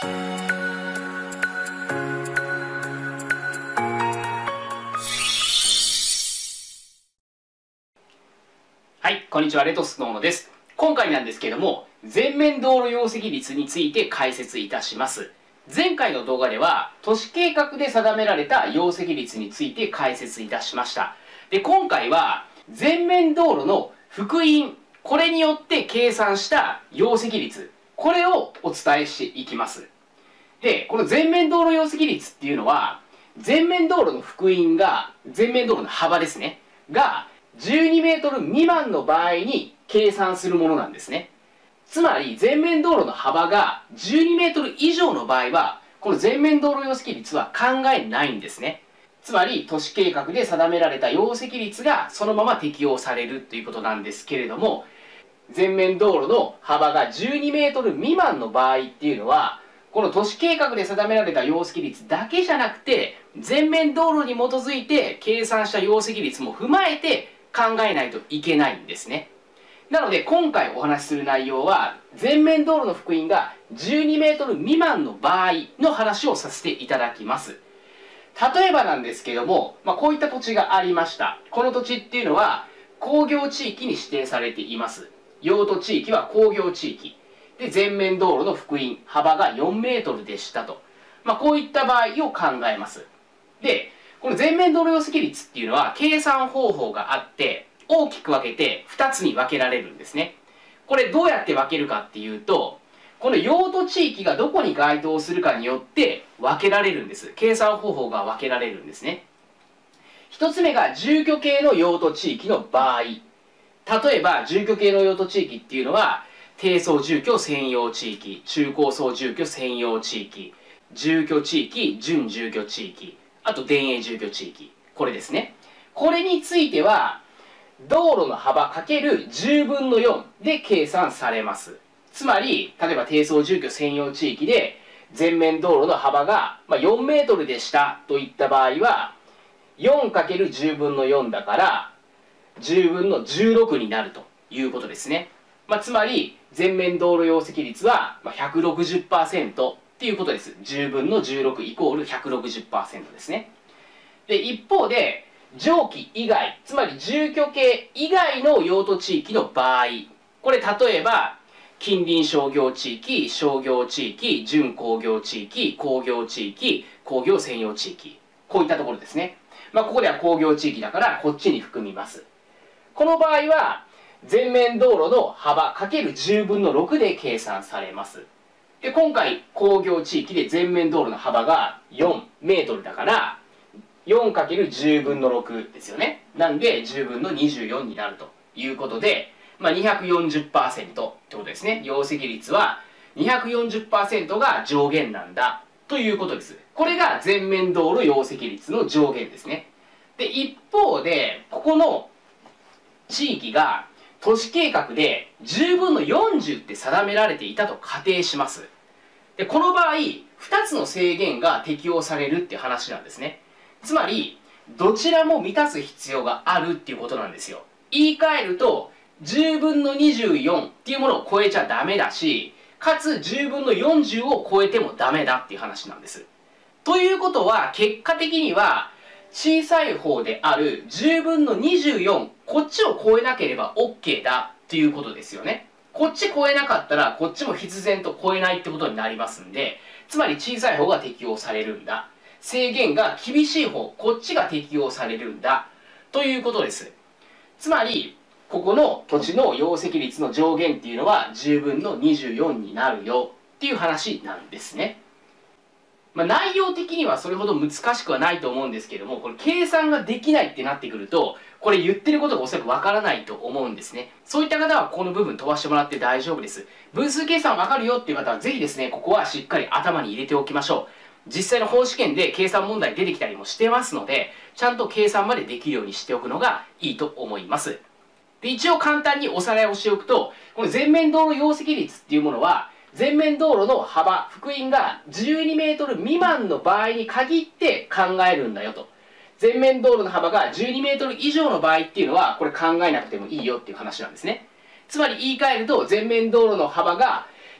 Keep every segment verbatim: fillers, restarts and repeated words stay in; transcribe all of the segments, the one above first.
はい、こんにちは、レトスの小野です。今回なんですけども、全面道路容積率について解説いたします。前回の動画では、都市計画で定められた容積率について解説いたしました。で、今回は、全面道路の幅員、これによって計算した容積率、これをお伝えしていきます。で、この全面道路容積率っていうのは、全面道路の幅員が、全面道路の幅ですね、が、じゅうにメートル未満の場合に計算するものなんですね。つまり、全面道路の幅がじゅうにメートル以上の場合は、この全面道路容積率は考えないんですね。つまり、都市計画で定められた容積率がそのまま適用されるということなんですけれども、全面道路の幅がじゅうにメートル未満の場合っていうのは、この都市計画で定められた容積率だけじゃなくて、全面道路に基づいて計算した容積率も踏まえて考えないといけないんですね。なので今回お話しする内容は、全面道路の幅員がじゅうにメートル未満の場合の話をさせていただきます。例えばなんですけども、まあ、こういった土地がありました。この土地っていうのは工業地域に指定されています。用途地域は工業地域。で、全面道路の幅員、幅がよんメートルでしたと。まあ、こういった場合を考えます。で、この全面道路容積率っていうのは計算方法があって、大きく分けてふたつに分けられるんですね。これどうやって分けるかっていうと、この用途地域がどこに該当するかによって分けられるんです。計算方法が分けられるんですね。一つ目が住居系の用途地域の場合。例えば住居系の用途地域っていうのは、低層住居専用地域、中高層住居専用地域、住居地域、準住居地域、あと田園住居地域。これですね。これについては、道路の幅 ×じゅうぶんのよんで計算されます。つまり、例えば低層住居専用地域で、全面道路の幅がよんメートルでしたといった場合は、よんかけるじゅうぶんのよんだから、じゅうぶんのじゅうろくになるということですね。まあ、つまり、全面道路容積率は ひゃくろくじゅっパーセント っていうことです。じゅうぶんのじゅうろくイコール ひゃくろくじゅっパーセント ですね。で、一方で、上記以外、つまり住居系以外の用途地域の場合、これ例えば、近隣商業地域、商業地域、準工業地域、工業地域、工業専用地域。こういったところですね。まあ、ここでは工業地域だから、こっちに含みます。この場合は、全面道路の幅 ×じゅうぶんのろくで計算されます。で、今回、工業地域で全面道路の幅がよんメートルだから、よんかけるじゅうぶんのろくですよね。なんで、じゅうぶんのにじゅうよんになるということで、まあ、にひゃくよんじゅっパーセント ってことですね。容積率は にひゃくよんじゅっパーセント が上限なんだということです。これが全面道路容積率の上限ですね。で、一方で、ここの地域が都市計画でじゅうぶんのよんじゅうって定められていたと仮定します。で、この場合、ふたつの制限が適用されるっていう話なんですね。つまり、どちらも満たす必要があるっていうことなんですよ。言い換えると、じゅうぶんのにじゅうよんっていうものを超えちゃダメだし、かつじゅうぶんのよんじゅうを超えてもダメだっていう話なんです。ということは、結果的には、小さい方であるじゅうぶんのにじゅうよん、こっちを超えなければ OK だっていうことですよね。こっち超えなかったら、こっちも必然と超えないってことになりますんで、つまり小さい方が適用されるんだ。制限が厳しい方、こっちが適用されるんだということです。つまり、ここの土地の容積率の上限っていうのはじゅうぶんのにじゅうよんになるよっていう話なんですね。まあ、内容的にはそれほど難しくはないと思うんですけども、これ計算ができないってなってくると、これ言ってることがおそらくわからないと思うんですね。そういった方はこの部分飛ばしてもらって大丈夫です。分数計算わかるよっていう方はぜひですね、ここはしっかり頭に入れておきましょう。実際の本試験で計算問題出てきたりもしてますので、ちゃんと計算までできるようにしておくのがいいと思います。で、一応簡単におさらいをしておくと、この全面道路容積率っていうものは、全面道路の幅、幅員がじゅうにメートル未満の場合に限って考えるんだよと。全面道路の幅がじゅうにメートル以上の場合っていうのは、これ考えなくてもいいよっていう話なんですね。つまり言い換えると、全面道路の幅が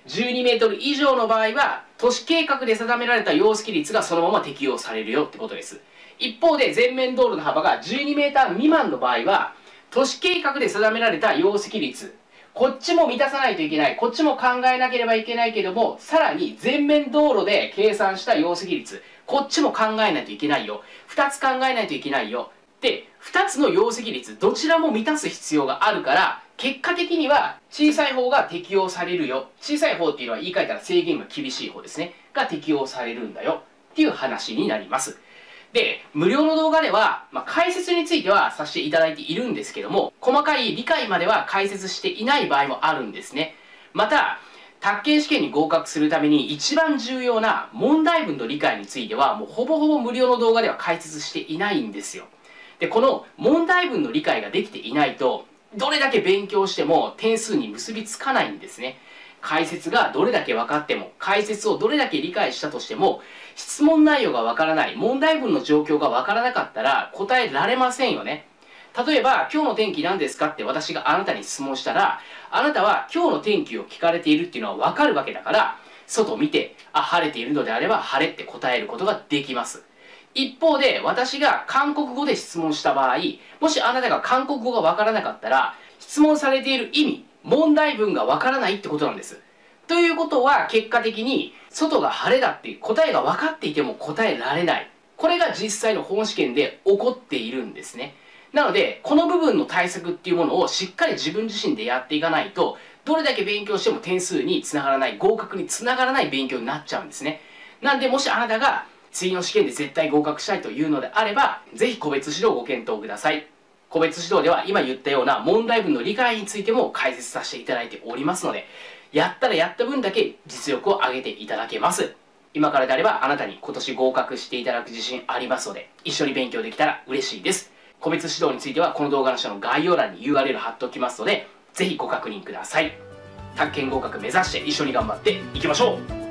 じゅうにメートル以上の場合は、都市計画で定められた容積率がそのまま適用されるよってことです。一方で、全面道路の幅がじゅうにメーター未満の場合は、都市計画で定められた容積率、こっちも満たさないといけない、こっちも考えなければいけないけども、さらに全面道路で計算した容積率、こっちも考えないといけないよ。二つ考えないといけないよ。で、二つの容積率、どちらも満たす必要があるから、結果的には小さい方が適用されるよ。小さい方っていうのは言い換えたら制限が厳しい方ですね。が適用されるんだよ。っていう話になります。で、無料の動画では、まあ、解説についてはさせていただいているんですけども、細かい理解までは解説していない場合もあるんですね。また、宅建試験に合格するために一番重要な問題文の理解については、もうほぼほぼ無料の動画では解説していないんですよ。で、この問題文の理解ができていないと、どれだけ勉強しても点数に結びつかないんですね。解説がどれだけ分かっても、解説をどれだけ理解したとしても、質問内容が分からない、問題文の状況が分からなかったら答えられませんよね。例えば、今日の天気何ですかって私があなたに質問したら、あなたは今日の天気を聞かれているっていうのは分かるわけだから、外を見て、あ、晴れているのであれば晴れって答えることができます。一方で、私が韓国語で質問した場合、もしあなたが韓国語が分からなかったら、質問されている意味、問題文が分からないってことなんです。ということは、結果的に、外が晴れだっていう答えが分かっていても答えられない。これが実際の本試験で起こっているんですね。なので、この部分の対策っていうものをしっかり自分自身でやっていかないと、どれだけ勉強しても点数につながらない、合格につながらない勉強になっちゃうんですね。なんで、もしあなたが次の試験で絶対合格したいというのであれば、ぜひ個別指導をご検討ください。個別指導では今言ったような問題文の理解についても解説させていただいておりますので、やったらやった分だけ実力を上げていただけます。今からであればあなたに今年合格していただく自信ありますので、一緒に勉強できたら嬉しいです。個別指導についてはこの動画の下の概要欄に ユーアールエル 貼っておきますので、ぜひご確認ください。宅建合格目指して一緒に頑張っていきましょう。